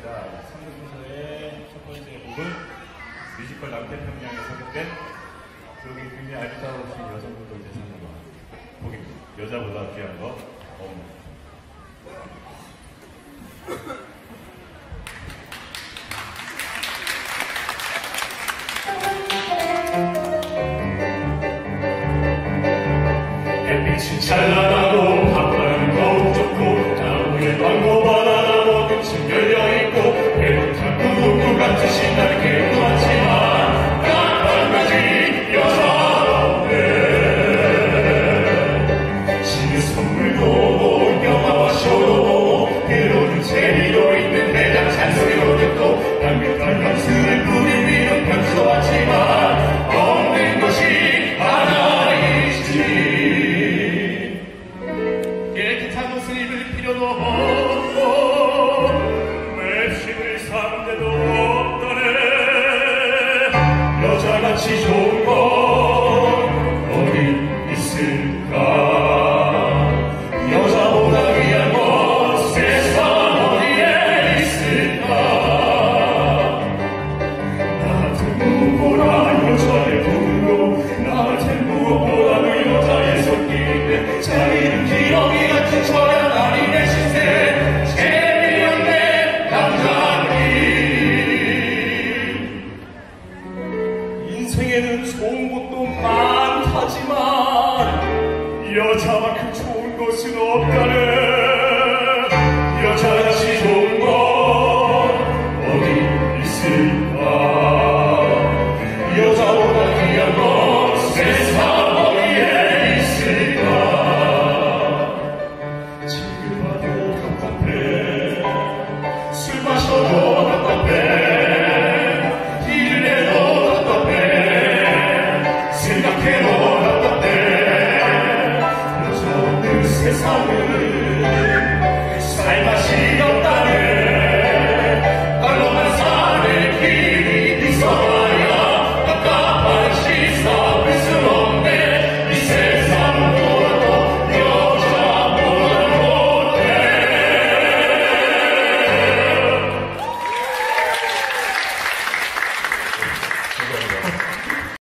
하겠습니다. 3부 순서의 첫 번째 곡은 뮤지컬 남태평양에 소개된 여기 굉장히 아리따우신 여성분들 대상으로 곡입니다. 여자보다 귀한 거 없는. 햇빛이 찬란하고 바다는 더욱 좋고 나무에 광고 바다나 모든 열려있고 배고픈 구름도 같은 신나는 계획도 많지만 딱 한 가지 여자가 없네. 신의 선물도 영화와 쇼도 때로는 재미로 있는 대장 잔소리로 듣고 당근한 감수를 뿌리는 편지도 왔지만 없는 것이 하나이지. 깨끗한 옷을 입을 필요도 없고 맵심을 삼대도 없다네. 여자같이 좋은 거